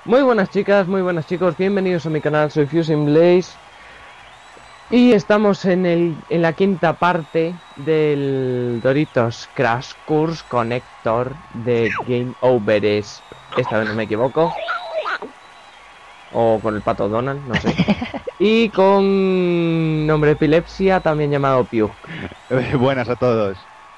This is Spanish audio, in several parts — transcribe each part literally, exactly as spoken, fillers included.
Muy buenas chicas, muy buenas chicos, bienvenidos a mi canal, soy Fusing Blaze. Y estamos en el en la quinta parte del Doritos Crash Course Connector de Game Over. Esta vez no me equivoco. O con el pato Donald, no sé. Y con nombre epilepsia, también llamado Piu. Buenas a todos.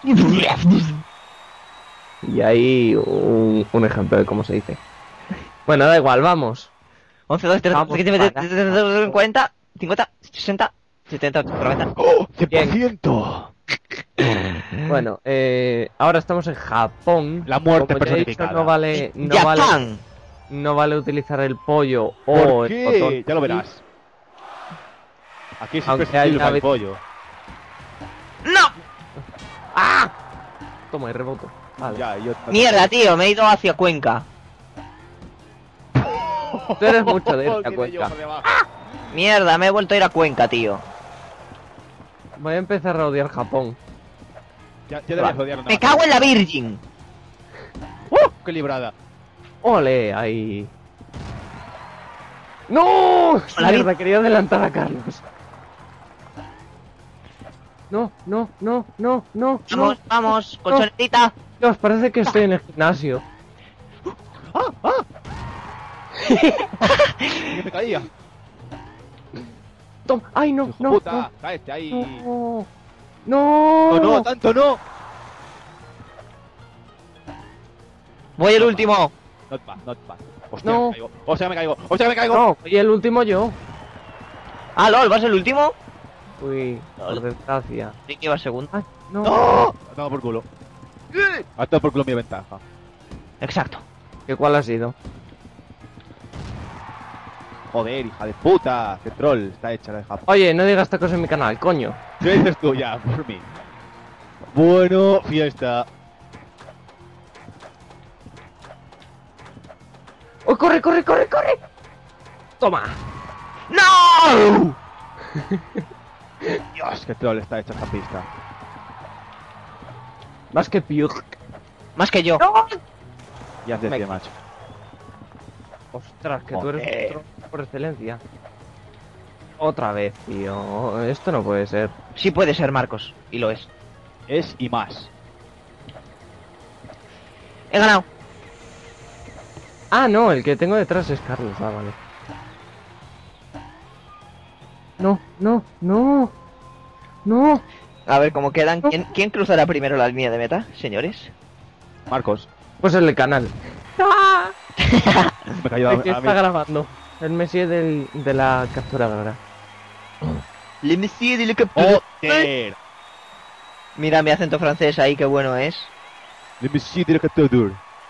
Y ahí un, un ejemplo de cómo se dice. Bueno, da igual, vamos. once, doce, trece, Vamos quince, para- veinte, cuarenta, cincuenta, sesenta, setenta, noventa. ¡Oh! ¡cien por Bien. ciento! Bueno, eh, ahora estamos en Japón. La muerte Como ya he dicho, personificada. no vale, no vale, ¡Japán! no vale utilizar el pollo o ¿Por el botón. qué? Ya lo verás. Aquí es Aunque imprescindible haya para el vez- pollo. ¡No! ¡Ah! Toma y reboto. Vale. Ya, yo... Mierda, tío, me he ido hacia Cuenca. Tú eres mucho de irte a Tiene Cuenca. yo por debajo. Mierda, me he vuelto a ir a Cuenca, tío. Voy a empezar a odiar Japón. Ya, ya debías odiarlo. Me cago en la Virgin. ¡Uh! ¡Qué librada! ¡Ole! Ahí. ¡No! Hola, Mierda, quería adelantar a Carlos. No, no, no, no, no, Vamos, no. vamos, colchonetita. Dios, parece que estoy en el gimnasio. ¡Ah! ¡Ah! ¡Que me caía! Toma. ¡Ay, no, ¡Hijo no! puta! no. ¡Cáete ahí! No, no, ¡No, no! ¡Tanto no! Voy el último. Not bad, not bad. ¡Hostia, No. me caigo! ¡Hostia, me caigo! ¡Hostia, me caigo! no, y el último yo. Ah, lol, ¿vas el último? Uy, por Vale. desgracia. Sí que iba segundo. Ay, no. ¡No! Ha tomado por culo. Ha tomado por culo mi ventaja. Exacto. ¿Qué cuál ha sido? Joder, hija de puta. ¡Qué troll! Está hecha la de Japón. Oye, no digas esta cosa en mi canal, coño. ¿Qué dices tú ya, por mí? Bueno, fiesta. ¡Oh, corre, corre, corre, corre! Toma. ¡No! Dios, qué troll está hecha esta pista. Más que Piu. Más que yo. ¡No! Ya se Me- decía, macho. Ostras, que tú eres Joder. un troll por excelencia. Otra vez, tío. Esto no puede ser. Sí puede ser, Marcos. Y lo es. Es y más. He ganado. Ah, no, el que tengo detrás es Carlos. Ah, vale. No, no, no. No. A ver cómo quedan. ¿Quién, ¿Quién cruzará primero la línea de meta, señores? Marcos, Pues el del canal. me cayó a, El que a está mí. grabando. El Messi del, de la capturadora. Le Messi de la captura. ¡Joder! Mira mi acento francés ahí, qué bueno es. Le Messi de la capturadora.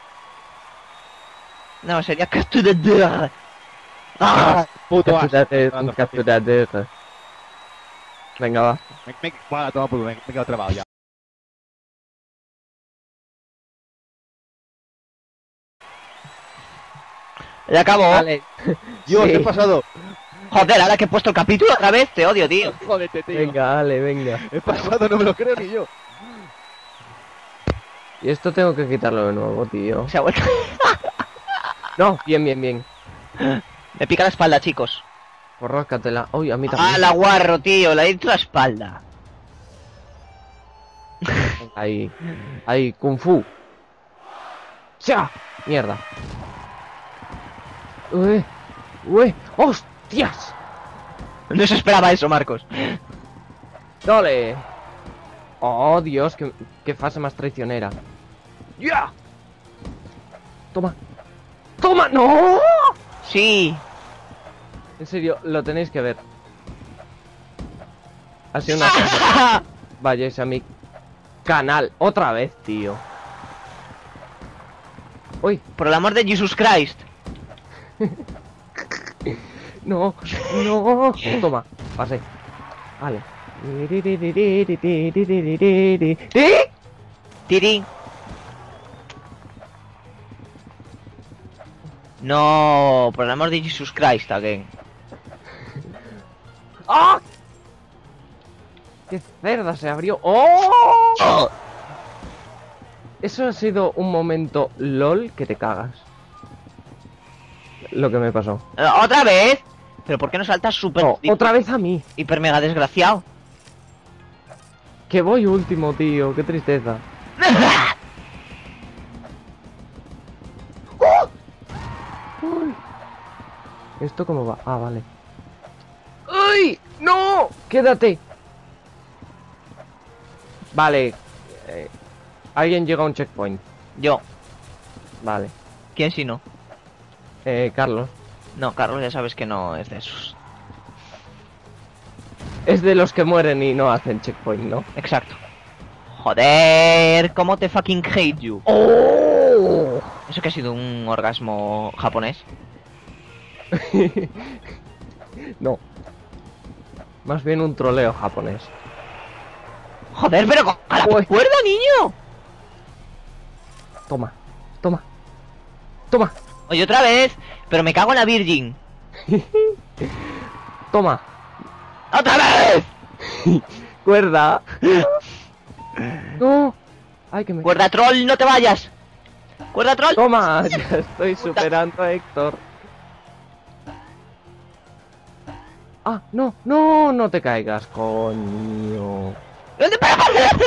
No, sería capturador. ¡Ah! Puto asco. Capturadora. Capturadora. Venga, va. Me, me, bueno, toma por culo, me, me he quedado trabado ya. Ya acabo. Vale. Dios, Sí. ¿qué ha pasado? Joder, ahora que he puesto el capítulo otra vez, te odio, tío. Jódete, tío. Venga, dale, venga. He pasado, no me lo creo ni yo. Y esto tengo que quitarlo de nuevo, tío. Se ha vuelto. No, bien, bien, bien. Me pica la espalda, chicos. Pues ráscatela. Uy, a mí Ah, también. la guarro, tío, la he ido a la espalda. Ahí. Ahí, Kung Fu. ¡Ya! Mierda. Uy. Uy. ¡Hostias! No se esperaba eso, Marcos. ¡Dale! Oh, Dios, qué, qué fase más traicionera. ¡Ya! Toma. ¡Toma! ¡No! Sí. En serio, lo tenéis que ver. Ha sido una cosa. Vayáis a mi canal. Otra vez, tío. Uy, Por el amor de Jesus Christ. no, no. Toma, pasé. Vale. ¿Eh? Tiri. No, por el amor de Jesus Christ, again. ¡Ah! ¡Qué cerda se abrió! ¡Oh! Eso ha sido un momento LOL que te cagas. lo que me pasó. Eh, ¿Otra vez? ¿Pero por qué no saltas súper... No, otra vez a mí. hiper mega desgraciado? Que voy último, tío. Qué tristeza. Uy. ¿Esto cómo va? Ah, vale. ¡Ay! ¡No! ¡Quédate! Vale. eh, Alguien llega a un checkpoint. Yo. Vale. ¿Quién si no? Eh, Carlos. No, Carlos, ya sabes que no es de esos. Es de los que mueren y no hacen checkpoint, ¿no? Exacto. Joder, ¿cómo te fucking hate you? ¡Oh! ¿Eso que ha sido un orgasmo japonés? No. Más bien un troleo japonés. Joder, pero con la Uy. cuerda, niño. Toma, toma, toma, Oye, otra vez. Pero me cago en la Virgin. toma. ¡Otra vez! Cuerda. No. Ay, que me... Cuerda troll, no te vayas. Cuerda troll. Toma, ya estoy superando a Héctor. Ah, no, no, no te caigas, coño. ¿Dónde para?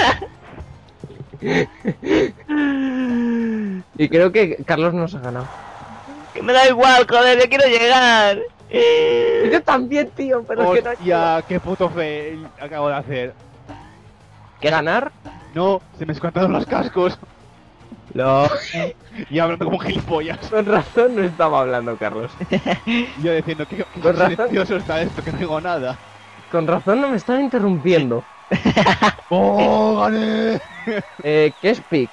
Y creo que Carlos nos ha ganado. Que me da igual, joder, yo quiero llegar. Yo también, tío, pero es que no Hostia, qué puto fail acabo de hacer. ¿Qué ganar? No, se me escontaron los cascos. No. Y hablando como gilipollas. Con razón no estaba hablando, Carlos. Y yo diciendo que Con razón. silencioso está esto, que no digo nada. Con razón no me estaba interrumpiendo. ¡Oh, gané! Eh, ¿qué es pic?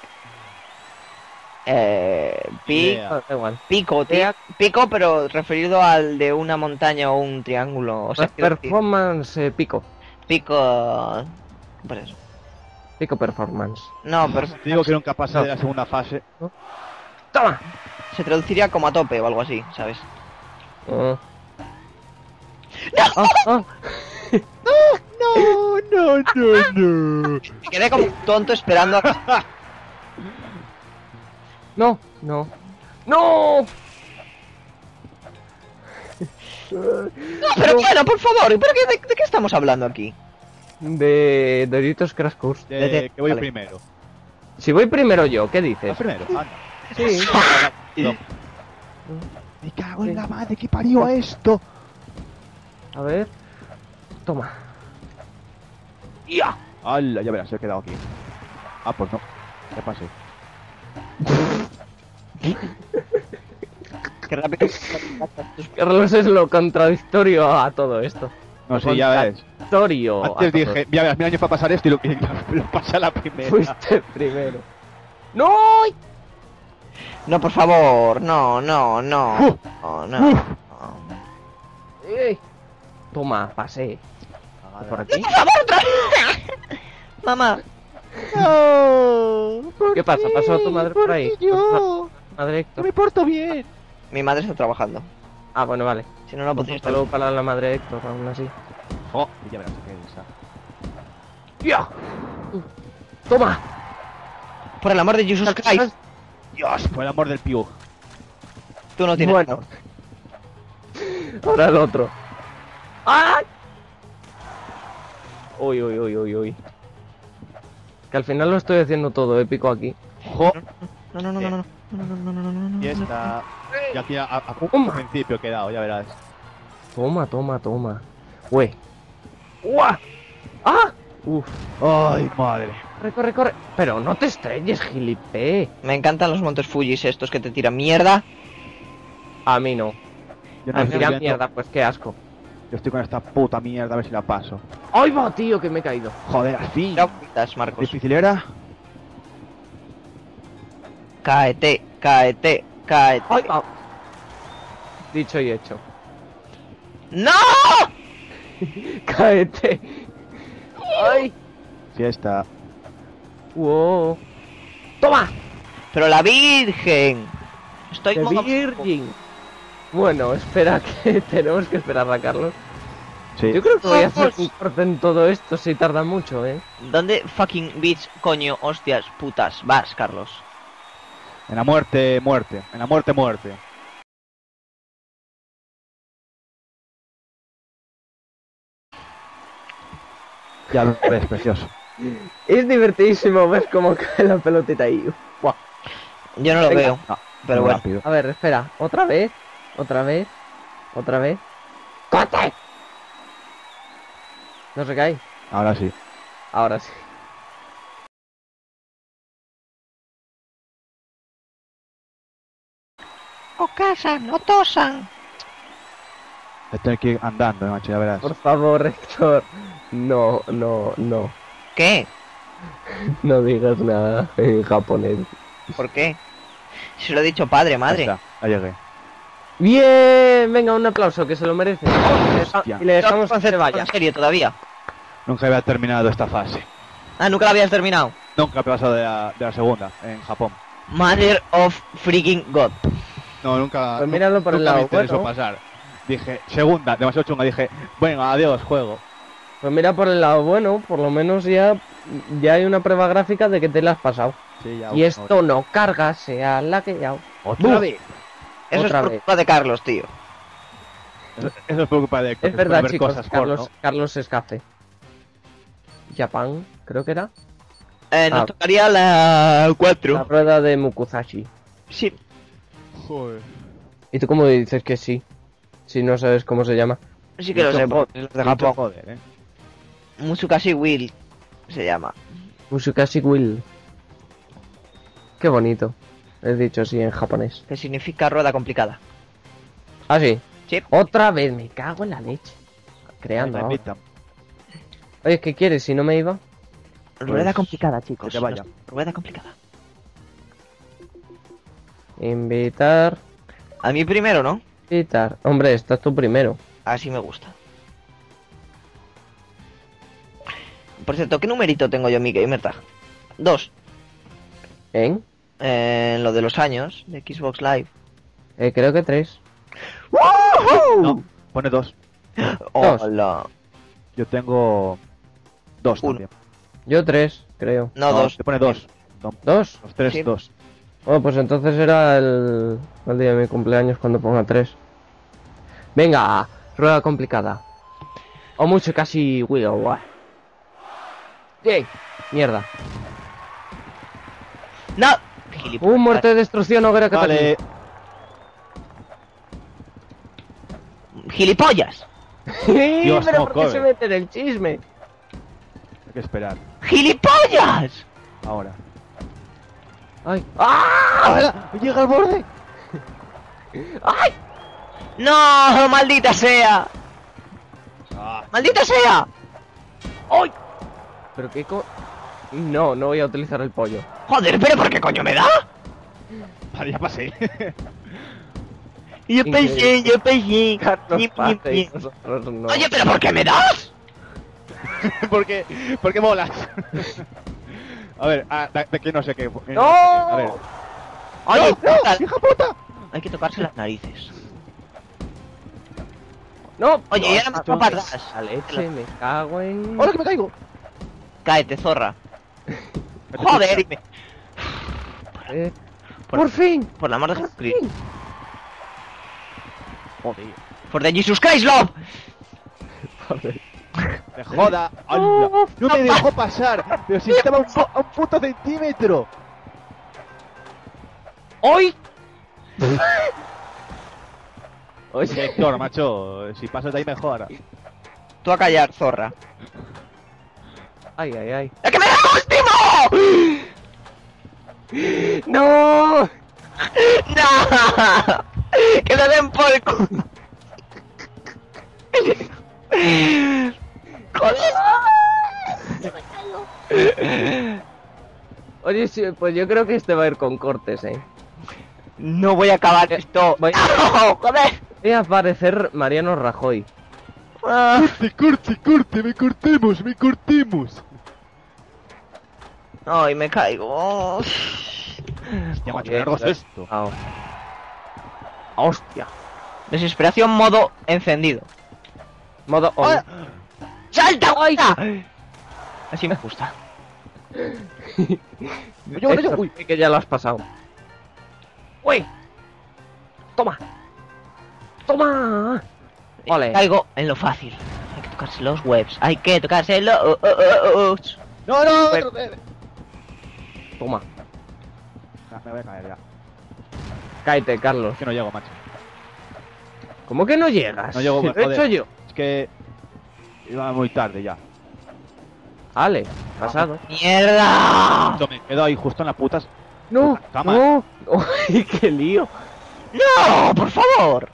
Eh, pi- Idea. Ah, da igual. pico, tío. Pico, pero referido al de una montaña o un triángulo. O sea, quiero decir, Performance eh, pico. pico. Pues eso. Pico performance. No, pero Te digo que nunca pasé de la segunda fase. ¡Toma! se traduciría como a tope o algo así, ¿sabes? Ah. Ah, ah. No, no, no, no. Me quedé como un tonto esperando a... No, no. ¡No! No, pero bueno, por favor, ¿pero qué, de, de qué estamos hablando aquí? De Doritos Crash Course. De- Vete, que voy vale. primero. Si voy primero yo, ¿qué ¿Vas dices? primero? Anda. Sí. No. Me cago en la madre que parió esto. A ver. Toma. ¡Ya! ¡Hala! Ya verás, se he quedado aquí. Ah, pues no. Ya pasé. Qué rápido. Carlos es lo contradictorio a todo esto. No, sí, ya ves. Contradictorio. a Antes todo dije, ya verás, mil años para pasar esto y lo, y lo, lo pasé a la primera. esto. Fuiste primero. ¡No! No, por favor, no, no, no. Uh. No, no. no. ¡Ey! Toma, pasé. ¿Por aquí? Por favor, otra vez. Mamá. No. ¿Qué pasa? ¿Pasó a tu madre por ahí? Yo. Madre Héctor. Me porto bien. Mi madre está trabajando. Ah, bueno, vale. Si no, no podría Un estar. saludo para la madre de Héctor, aún así. Oh, ya verás qué esa. ¡Ya! ¡Toma! Por el amor de Jesus Christ. Dios, por el amor del Piu. Tú no tienes. Bueno. Ahora el otro. ¡Ay! Uy, uy, uy, uy, uy. Que al final lo estoy haciendo todo épico aquí. Jo, No, no, no, no, no. No, no, no, no, no, no, no. y esta. Y aquí a, a, a Toma. principio he quedado, ya verás. Toma, toma, toma. Uy. ¡Uah! ¡Ah! Uf. Ay, madre. Corre, corre, corre. Pero no te estrelles, gilipé. Me encantan los montes Fujis estos que te tiran mierda. A mí no. Yo, A mí estoy la viendo- mierda, pues qué asco. yo estoy con esta puta mierda, a ver si la paso. ¡Ay, va, tío, que me he caído! Joder, al fin. No cuidas, Marcos. ¿Difícil era? Cáete, cáete, cáete. ¡Ay, va! Dicho y hecho. ¡No! ¡Cáete! ¡Ay! Sí, esta. ¡Wow! ¡Toma! Pero la Virgen. Estoy ¡The como... Virgin! Bueno, espera que tenemos que esperar a Carlos. Sí. Yo creo que voy a hacer Vamos. un corte en todo esto si tarda mucho, ¿eh? ¿Dónde fucking bitch, coño, hostias, putas vas, Carlos? En la muerte, muerte. En la muerte, muerte. Ya lo ves, precioso. Es divertidísimo ver cómo cae la pelotita ahí. Buah. Yo no lo Venga. veo. No, Pero muy bueno. rápido. A ver, espera. Otra vez. Otra vez. Otra vez. ¡Corte! No se cae. Ahora sí. Ahora sí. O casan, o tosan. Estoy aquí andando, eh, macho, ya verás. Por favor, Héctor. No, no, no. ¿Qué? No digas nada en japonés. ¿Por qué? Se lo he dicho padre, Ya madre. está, ya llegué. Bien, venga, un aplauso, que se lo merece. Hostia. Y le dejamos que se vaya. En serio, todavía. Nunca había terminado esta fase. Ah, nunca la habías terminado. Nunca he pasado de la, de la segunda, en Japón. Mother of freaking God. No, nunca. Pues míralo por el nunca lado me interesó bueno. pasar. Dije, segunda, demasiado chunga. Dije, bueno, adiós, juego. Pues mira por el lado bueno, por lo menos ya, ya hay una prueba gráfica de que te la has pasado. Sí, ya. Y esto no carga, sea la que ya. Otra Buf. vez. Eso Otra es por vez. culpa de Carlos, tío. Eso, eso es por culpa de Héctor, Es que se pone a verdad, ver chicos, cosas Carlos, porno. Carlos Escafe. Japón, creo que era. Eh, nos Ah. tocaría la La cuatro. rueda de Mukuzashi. Sí. Joder. ¿Y tú cómo dices que sí? Si no sabes cómo se llama. Sí que lo sé, Mucho- porque es de mucho Japón. joder, eh. Musukashi Will se llama. Musukashi Will. Qué bonito. He dicho así en japonés. Que significa rueda complicada. Ah, sí. Sí. Otra vez, me cago en la leche. Creando. Me ahora. invitan. Oye, ¿qué quieres? Si no me iba. Rueda Pues, complicada, chicos. que te vaya. Rueda complicada. Invitar. A mí primero, ¿no? Invitar. Hombre, estás tú primero. Así me gusta. Por cierto, ¿qué numerito tengo yo en mi gamer tag? Dos. ¿En? Eh, en lo de los años de Xbox Live. Eh, creo que tres. No, pone dos. Dos. Hola. Yo tengo dos Uno. también. Yo tres, creo. No, dos. Te pone dos. No, ¿Dos? los tres, Sí. dos. Oh, pues entonces era el, el día de mi cumpleaños cuando ponga tres. Venga, rueda complicada. O mucho casi Will. ¡Yay! Mierda. No. Gilipollas. Un muerte de destrucción, hoguera Vale. Gilipollas. Dios, Pero cómo ¿por qué corre. se mete en el chisme? Hay que esperar. Gilipollas. Ahora. ¡Ay! ¡Ah! ¡Ahora! ¡Llega al borde! ¡Ay! No, maldita sea. Ah, Maldita sea. ¡Ay! Pero qué co... No, no voy a utilizar el pollo. Joder, pero ¿por qué coño me da? vale, ya pasé. Yo Increíble. pensé, yo pensé. Carlos Ñip, Paz ñip, y ñip. nosotros no. Oye, pero ¿por qué me das? ¿Por qué? ¿Por qué molas? a ver, ah, de, de que no sé qué. eh, ¡No! A ver. Oye, ¡No! toca- ¡Hija puta! hay que tocarse las narices. ¡No! Oye, ya no me echó para La atrás. leche, me cago en... ¡Hola que me caigo! Cáete, zorra. Joder, y me- Eh, Por- ¡Por fin! por la amor de Jesucristo. Joder. For the Jesus Christ, love. Joder. ¡Me joda! ¡Hala! ¡No me dejó pasar! ¡Pero si estaba a un, pu- a un puto centímetro! ¡Hoy! Oye, Héctor, macho, si pasas de ahí mejor. Tú a callar, zorra. ay, ay, ay. ¡Es que me da último! ¡No! ¡No! ¡Que le den por el culo! ¡Joder! Oye, sí, pues yo creo que este va a ir con cortes, eh. No voy a acabar esto. Voy- ¡No! ¡Joder! Voy a aparecer Mariano Rajoy. Ah. ¡Corte, corte, corte! ¡Me cortemos, me cortemos! Ay, me caigo. Ya, macho, Joder, qué largo es esto. Ah. ¡Hostia! Desesperación modo encendido. Modo on. ¡Ah! ¡Salta! ¡Ay! ¡Ay! Así me gusta. Yo, yo, yo, Esto uy. sí que ya lo has pasado. ¡Uy! ¡Toma! ¡Toma! Vale. Caigo en lo fácil. Hay que tocar tocarse los webs. Hay que tocarse los... No, no, Pero- otro- eh. Toma. Ah, me voy a caer ya. Cáete, Carlos. Es que no llego, macho. ¿Cómo que no llegas? No llego, Lo he joder. hecho yo. Es que iba muy tarde ya. Vale, pasado. ¡Mierda! Yo me quedo ahí justo en las putas. No, Cama. no. Uy, qué lío. ¡No! ¡Por favor!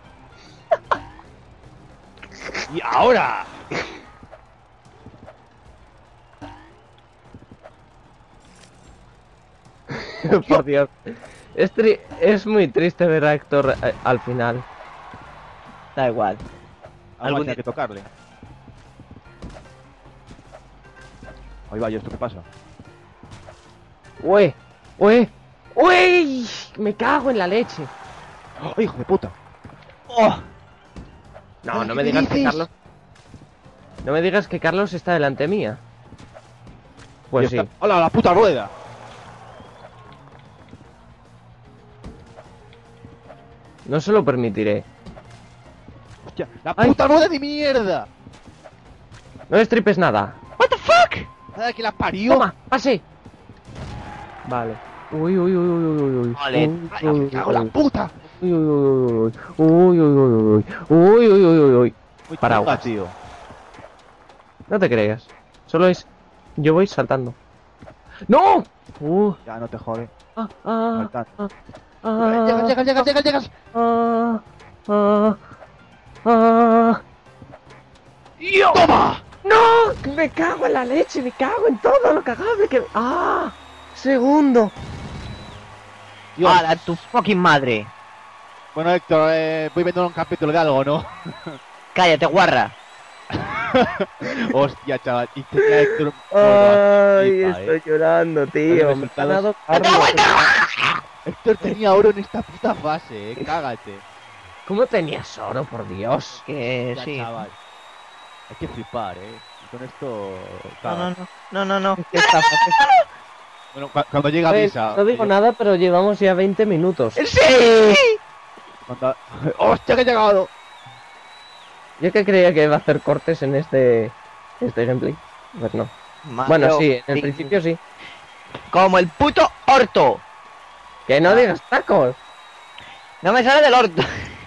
¡Y ahora! Por Dios. Es, tri- es muy triste ver a Héctor eh, al final. Da igual. Algo Algún tiene día- que tocarle. Ahí va, ¿y esto qué pasa? Ué, ué, ué. Me cago en la leche. ¡Oh, hijo de puta! ¡Oh! No, Ay, no ¿qué me digas que dices? Carlos. No me digas que Carlos está delante mía. Pues Y sí. está- ¡Hola, la puta rueda! No se lo permitiré. Hostia, ¡la Ay. puta rueda de mierda! No destripes nada. What the fuck? ¡Nada que la parió! Toma, pase. Vale. Uy, uy, uy, uy, uy, uy, uy. Vale. Uy, ¡Ay, uy, me uy, cago en la uy. puta! Uy, uy, uy, uy, uy, uy, uy, uy, uy, uy, uy, uy, uy. Muy Paraguas. chunga, tío. No te creas. Solo es. Yo voy saltando. ¡No! Uh, Ya, no te jode. ah, ah, Saltando. ah, Llegas, llegas, llegas, llegas, llegas. ah, ah, ah. ¡Toma! ¡No! Me cago en la leche, me cago en todo lo cagable que. ¡Ah! Segundo. Dios. ¡Hala, tu fucking madre! Bueno, Héctor, eh, voy viendo un capítulo de algo, ¿no? ¡Cállate, guarra! Hostia, chaval. Y tenía Héctor. Ay, Flipa, estoy eh. llorando, tío. Los Me ha resultados- ganado Carlos. Héctor tenía oro en esta puta fase, eh. Cágate. ¿Cómo tenías oro, por Dios? Que Ya, sí. chaval. Hay que flipar, eh. Y con esto. No, no, cagas. no. No, no, no. Esta fase- Bueno, cu- cuando llega Pues, Misa. no digo nada, pero llevamos ya veinte minutos. ¡Sí! Cuando... ¡Hostia, que he llegado! Yo que creía que iba a hacer cortes en este este gameplay. Pues no. Bueno, Mario, sí, en el sí. principio sí. Como el puto orto. Que no digas tacos. No me sale del orto.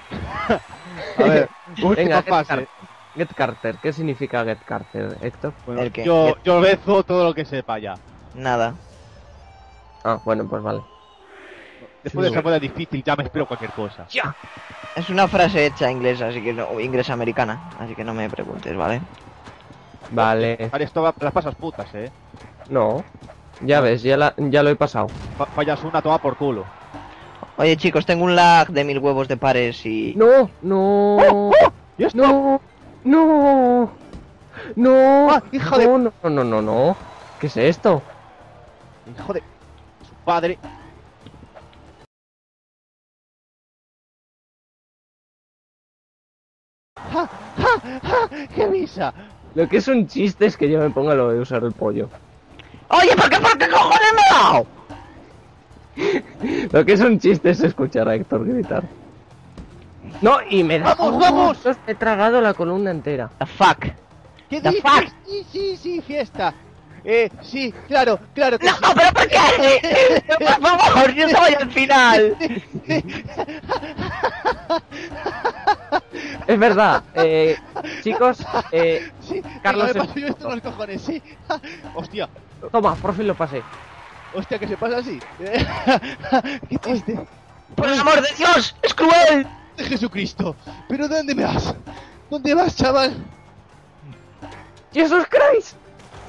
A ver, última Venga, Get fase. Carter. Get Carter. ¿Qué significa Get Carter, Héctor? Bueno, ¿El qué? yo, yo bezo todo lo que sepa ya. Nada. Ah, bueno, pues vale. Después de esa moda difícil ya me espero cualquier cosa. ¡Ya! Es una frase hecha inglesa, así que no, o inglesa americana, así que no me preguntes, ¿vale? Vale. Vale, esto va, las pasas putas, eh. No. Ya ves, ya, la, ya lo he pasado. Fa- fallas una, toma por culo. Oye chicos, tengo un lag de mil huevos de pares y... No, no. ¿Y esto? No, no. No. Ah, hijo de- no, no, no, no, no. ¿Qué es esto? Hijo de su padre. ¡Ja, ja, ja! ¡Qué misa! Lo que es un chiste es que yo me ponga lo de usar el pollo. Oye, ¿por qué, por qué cojones me he dado? Lo que es un chiste es escuchar a Héctor gritar. No, y me da... ¡Vamos, vamos! Dios, me he tragado la columna entera. The fuck. ¿Qué The dices? fuck? Sí, sí, sí, fiesta. Eh, sí, claro, claro que No, sí. pero ¿por qué? Por favor, yo soy al final. Es verdad, eh, chicos, eh, Sí, Carlos venga, me es- paso yo esto en los cojones, sí. Hostia, toma, por fin lo pasé. hostia, que se pasa así. Qué triste. Por el amor de Dios, es cruel. De Jesucristo. ¿Pero dónde me vas? ¿Dónde vas, chaval? ¡Jesus Christ!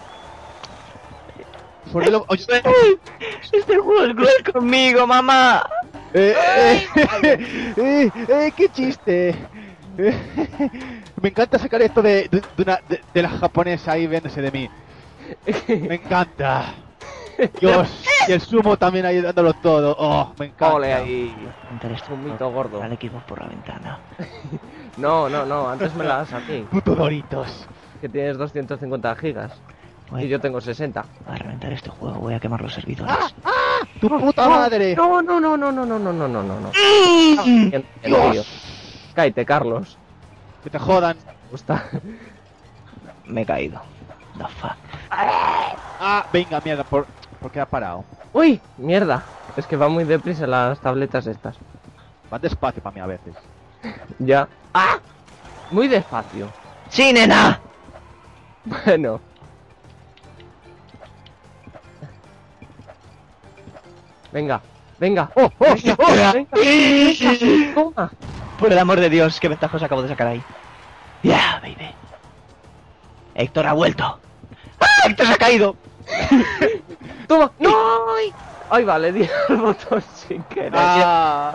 Por el... Oye, Este juego es cruel conmigo, mamá. eh, eh, eh, eh, qué chiste. Eh, me encanta sacar esto de, de, de una, de, de la japonesa ahí viéndose de mí. Me encanta. Dios, y el sumo también ahí dándolo todo. Oh, me encanta. Ole ahí. Esto Un mito gordo. Al equipo por la ventana. No, no, no, antes me la das a ti, Puto Doritos. que tienes doscientos cincuenta gigas. Voy Y yo tengo sesenta. a reventar este juego, voy a quemar los servidores. ¡Tu puta madre! No, no, no, no, no, no, no, no, no, no, no. Mm. Bien, tío. Dios. Cállate, Carlos. Que te jodan. Me gusta. me he caído. The fuck. Ah, venga, mierda, ¿por, ¿por qué ha parado? ¡Uy! ¡Mierda! Es que van muy deprisa las tabletas estas. Van despacio para mí a veces. Ya. ¡Ah! Muy despacio. ¡Sí, nena! Bueno. Venga, venga. ¡Oh, oh, Venga, oh! venga. Venga, venga, toma. Por el amor de Dios, qué ventajos acabo de sacar ahí. Ya, baby. Héctor ha vuelto. ¡Ah! Héctor se ha caído. Toma. ¡No! ¡Ay! Ay, vale, di el botón sin querer. Ah.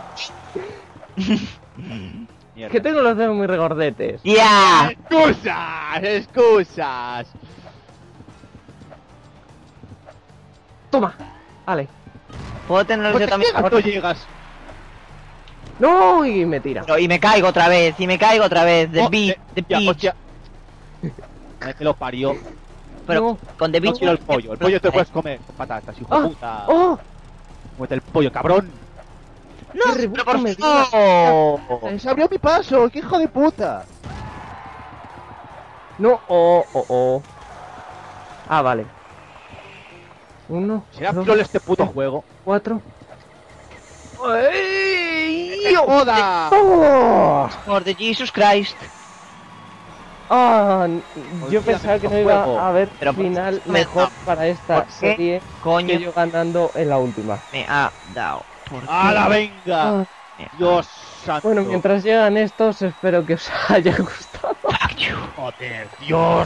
Es que tengo los dedos muy regordetes. ¡Ya! ¡Excusas! ¡Excusas! Toma. Vale. Puedo tenerlos ¿Por yo qué también. gato llegas? ¡No! Y me tira. Pero, y me caigo otra vez, y me caigo otra vez. The Oh, beat, eh, the ya, beat. hostia. Me que lo parió. Pero No. con the No beat. quiero el pollo. El pollo te lo puedes comer con patatas, hijo de ¡Ah! puta. ¡Oh! Muete el pollo, cabrón. No, ¡Qué pero por me favor. Se abrió mi paso, qué hijo de puta. No, oh, oh, oh. Ah, vale. Uno, Será dos, troll este puto juego. cuatro. ¡Ey! ¡Joda! ¡Oh! Por de Jesus Christ. Ah, yo Olvídate pensaba que de no este iba juego. a haber Pero por- final me- mejor no. para esta ¿Por qué? serie Coño, que yo ganando en la última. me ha dado. ¿Por ¡Hala, qué? venga! Ah, Me ha- Dios santo. bueno, mientras llegan estos, espero que os haya gustado. Fuck you. Joder, Dios.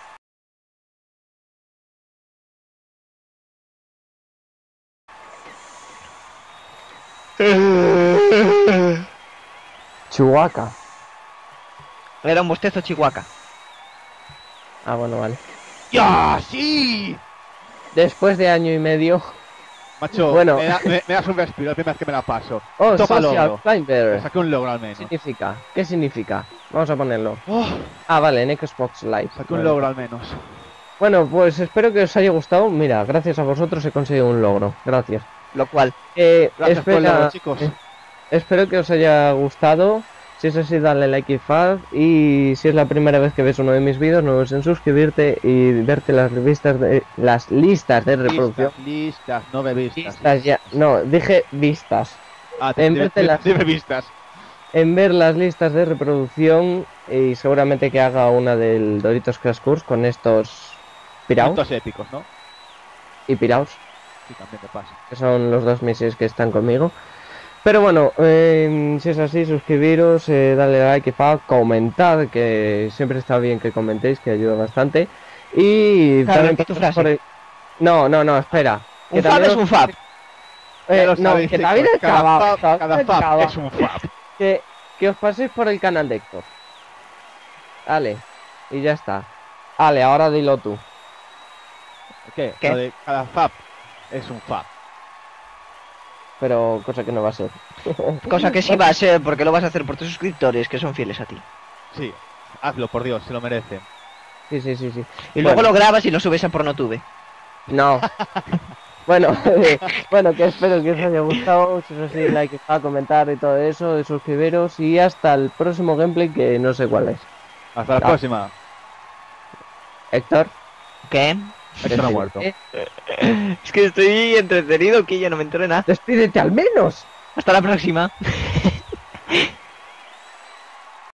Chihuahua. Era un bostezo chihuahua. Ah, bueno, vale. ¡Ya, sí! Después de año y medio. Macho, Bueno. me, da- me- me das un respiro la primera vez que me la paso. Oh, Toma Social logro. Me Climber. saqué un logro al ¿Qué menos. significa? ¿Qué significa? Vamos a ponerlo. Oh, Ah, vale, en Xbox Live. saqué un Vale. logro al menos. Bueno, pues espero que os haya gustado. Mira, gracias a vosotros he conseguido un logro. Gracias. Lo cual. Eh, Gracias por el espera- logro, chicos. eh, espero que os haya gustado. Si es así, dale like y fab. Y si es la primera vez que ves uno de mis vídeos, no dudes en suscribirte y verte las revistas de las listas de reproducción. Listas, listas, no revistas. Listas ya. No, dije vistas. Ah, te, en te- vez de te- las- de revistas. En ver las listas de reproducción y seguramente que haga una del Doritos Crash Course con estos piraos Momentos épicos, ¿no? y piraos, Sí, también te pasa. que son los dos meses que están conmigo. Pero bueno, eh, si es así, suscribiros, eh, darle like y fa, comentad, que siempre está bien que comentéis, que ayuda bastante. Y Claro, también que tu pasaros frase. por el... No, no, no, espera. Que Un fab también es os- un fab. eh, Ya lo no, sabéis, que chicos, también cada acaba, fab- también cada fab acaba. es un fab. que, que os paséis por el canal de Héctor. Vale, y ya está. Vale, ahora dilo tú. ¿Qué? ¿Qué? Lo de cada fab es un fab. Pero cosa que no va a ser. Cosa que sí va a ser, porque lo vas a hacer por tus suscriptores que son fieles a ti. Sí, hazlo, por Dios, se lo merecen. Sí, sí, sí, sí. Y luego Bueno. lo grabas y lo subes a Pornotube. No. Bueno, eh, bueno, que espero que os haya gustado. Si os así, like, a comentar y todo eso, de suscribiros y hasta el próximo gameplay que no sé cuál es. Hasta la Ah. próxima. Héctor. ¿Qué? Héctor ha muerto. eh, Es que estoy entretenido, que ya no me entero de nada. Despídete al menos. Hasta la próxima.